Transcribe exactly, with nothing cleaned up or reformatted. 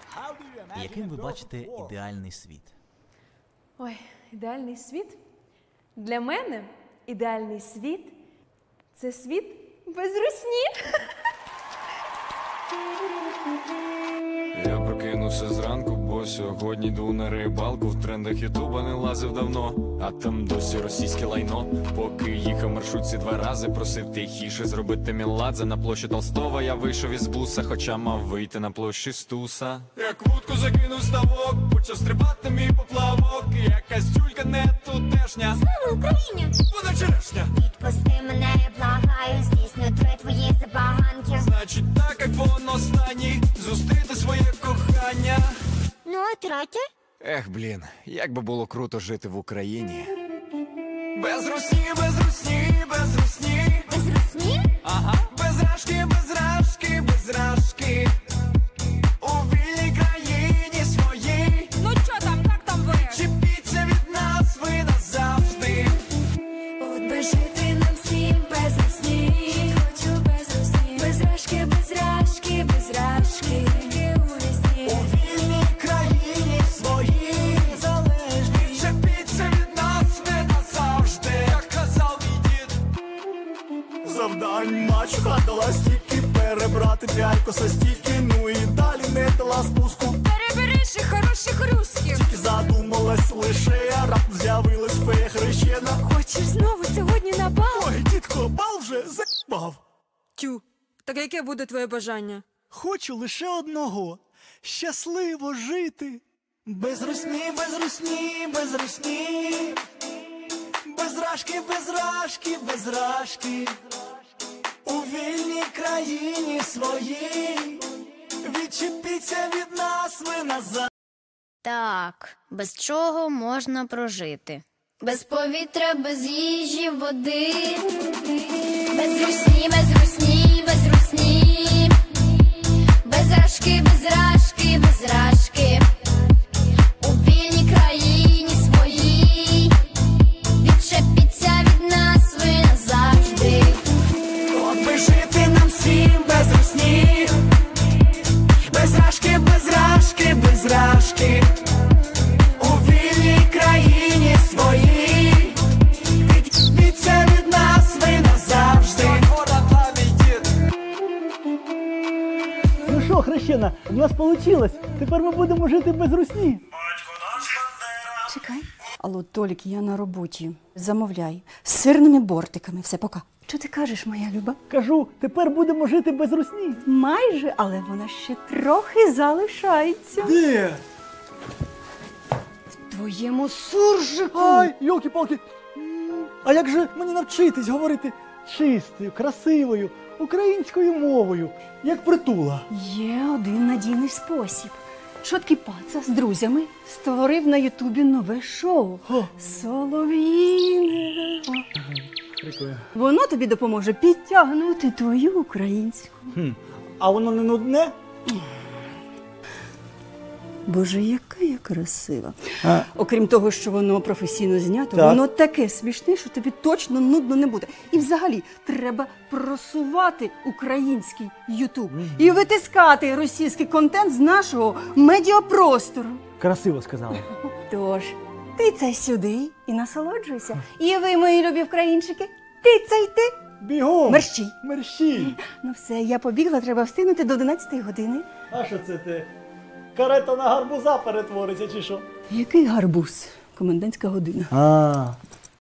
Яким ви бачите ідеальний світ? Ой, ідеальний світ? Для мене ідеальний світ – це світ без русні. Я прокинувся зранку, бо сьогодні йду на рибалку. В трендах ютуба не лазив давно, а там досі російське лайно. Поки їхав маршрутці два рази, просив тихіше зробити меладзе. На площі Толстого я вийшов із буса, хоча мав вийти на площі Стуса. Як вудку закинув ставок, почав стрибати мій поплавок. Якась тюлька не тутешня. Слава Україні! Вона черешня. Відпусти мене, я благаю, здійсню три твої забаганки. Значить так, айфон останній, зустріти своє кохання. Ну, а третє? Ех, блін, як би було круто жити в Україні. Без русні, без русні, без русні. Без русні? Ага. Без рашки, без рашки, без рашки. У вільній країні своїй. Ну чо там, як там ви? Чіпіться від нас ви назавжди. От би жити нам всім без русні. Хочу без русні. Без рашки, без рашки, без рашки. У вільній країні своїй. Залежні. Чіпіться від нас ви назавжди. Як казав мій дід. Завдань мачуха дала стільки, перебрати п'ятько со стільки, ну і далі не дала спуску. Перебереш і хороших русських. Тільки задумалась лише, а раптом з'явилась фея хрещена. Хочеш знову сьогодні на бал? Ой, дідко, бал вже за***бав. Тю, так яке буде твоє бажання? Хочу лише одного – щасливо жити. Без русні, без русні, без русні. Без рашки, без рашки, без рашки. У вільній країні своїй. Відчепіться від нас ви назад. Так, без чого можна прожити? Без повітря, без їжі, води. Без русні, без русні, без русні. Без рашки, без рашки, без рашки. У вільній країні своїй. Відчепіться від нас ви назавжди. От би жити нам всім без русні. Без рашки, без рашки, без рашки. У вільній країні своїй. Відчепіться від нас ви назавжди. Ну що, хрещена, в нас вийшло. Тепер ми будемо жити без русні. Чекай. Алло, Толік, я на роботі. Замовляй. З сирними бортиками. Все, пока. Що ти кажеш, моя люба? Кажу, тепер будемо жити без русні. Майже, але вона ще трохи залишається. Де? В твоєму суржику. Ай, йолки-палки. А як же мені навчитись говорити чистою, красивою, українською мовою, як Притула? Є один надійний спосіб. Шоткий паца з друзями створив на Ютубі нове шоу О. «Солов'їне». Прикольно. Воно тобі допоможе підтягнути твою українську. Хм. А воно не нудне? Боже, яка я красива. А. Окрім того, що воно професійно знято, Так. воно таке смішне, що тобі точно нудно не буде. І взагалі, треба просувати український Ютуб і витискати російський контент з нашого медіапростору. Красиво сказала. Тож, тицяй сюди і насолоджуйся. І ви, мої любі українчики, тицяйте. Бігом! Мерщій. Мерщій! Ну все, я побігла, треба встигнути до одинадцятої години. А що це ти? Карета на гарбуза перетвориться чи що? Який гарбуз? Комендантська година. А,